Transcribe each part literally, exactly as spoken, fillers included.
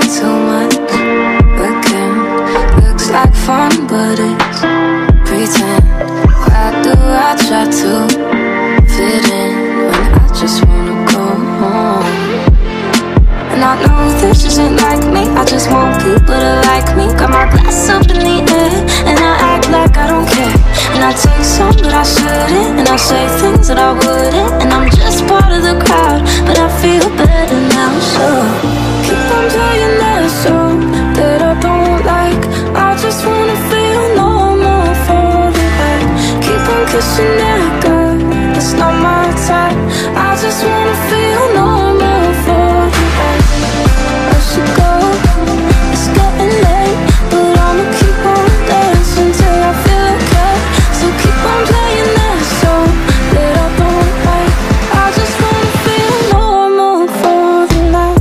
too much again. Looks like fun, but it's pretend. Why do I try to fit in when I just wanna go home? And I know this isn't like me, I just want people to like me. Got my glass up in the air, and I act like I don't care. And I take some, but I shouldn't. And I say things that I wouldn't. And I'm just part of the crowd, but I feel better now. So keep on playing that song that I don't like. I just wanna feel normal for the night. Keep on kissing that guy, it's not my type. I just wanna feel normal for the night. I should go, it's getting late, but I'ma keep on dancing till I feel okay. So keep on playing that song that I don't like. I just wanna feel normal for the night.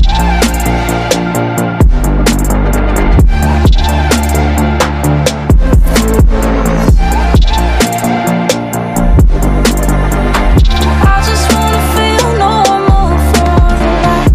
I just wanna feel normal for the night.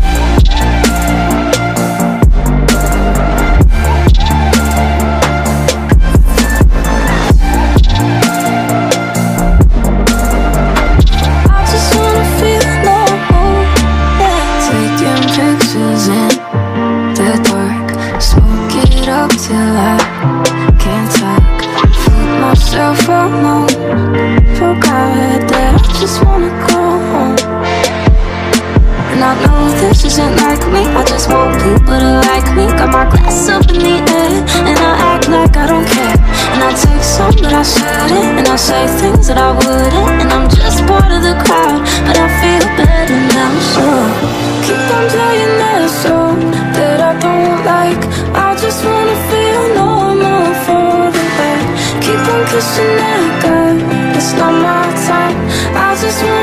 I just wanna feel normal, yeah. Taking pictures in the dark, smoke it up till I can't talk. Fool myself almost, forgot that I just wanna go home. And I know this isn't like me, I just want people to like me. Got my glass up in the air, and I act like I don't care. And I take some, but I shouldn't. And I say things that I wouldn't. And I'm just part of the crowd, but I feel better now. So keep on playing that song that I don't like. I just wanna feel normal for the night. Keep on kissing that guy, it's not my type. I just wanna